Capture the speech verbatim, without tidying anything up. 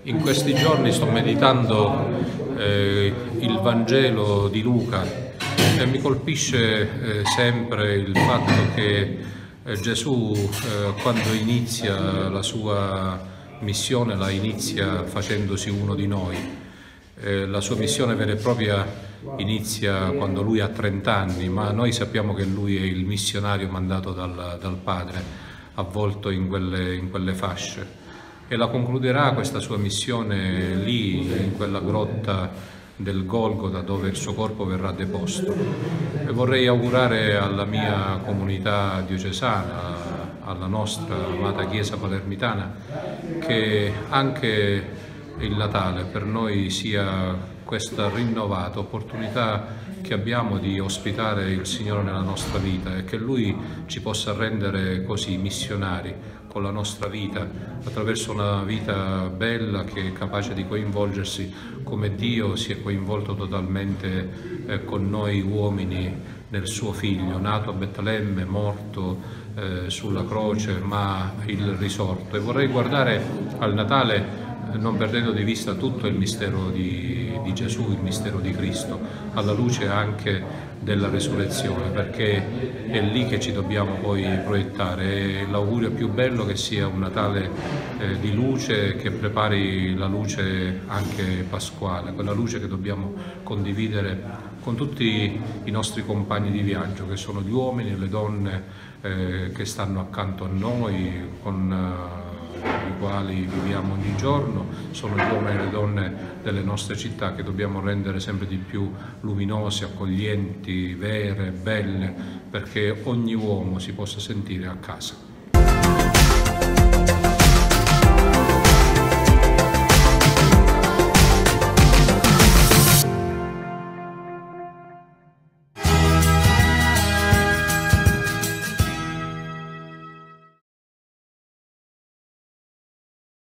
In questi giorni sto meditando eh, il Vangelo di Luca e mi colpisce eh, sempre il fatto che eh, Gesù eh, quando inizia la sua missione la inizia facendosi uno di noi. Eh, la sua missione vera e propria inizia quando lui ha trenta anni, ma noi sappiamo che lui è il missionario mandato dal, dal Padre, avvolto in quelle, in quelle fasce. E la concluderà questa sua missione lì, in quella grotta del Golgota dove il suo corpo verrà deposto. E vorrei augurare alla mia comunità diocesana, alla nostra amata Chiesa palermitana, che anche il Natale per noi sia questa rinnovata opportunità che abbiamo di ospitare il Signore nella nostra vita e che Lui ci possa rendere così missionari con la nostra vita, attraverso una vita bella che è capace di coinvolgersi come Dio si è coinvolto totalmente eh, con noi uomini nel suo Figlio, nato a Betlemme, morto eh, sulla croce, ma il risorto. E vorrei guardare al Natale non perdendo di vista tutto il mistero di, di Gesù, il mistero di Cristo, alla luce anche della resurrezione, perché è lì che ci dobbiamo poi proiettare. È l'augurio più bello che sia un Natale eh, di luce, che prepari la luce anche pasquale, quella luce che dobbiamo condividere con tutti i nostri compagni di viaggio, che sono gli uomini e le donne eh, che stanno accanto a noi, con eh, i quali viviamo ogni giorno, sono gli uomini e le donne delle nostre città che dobbiamo rendere sempre di più luminose, accoglienti, vere, belle, perché ogni uomo si possa sentire a casa.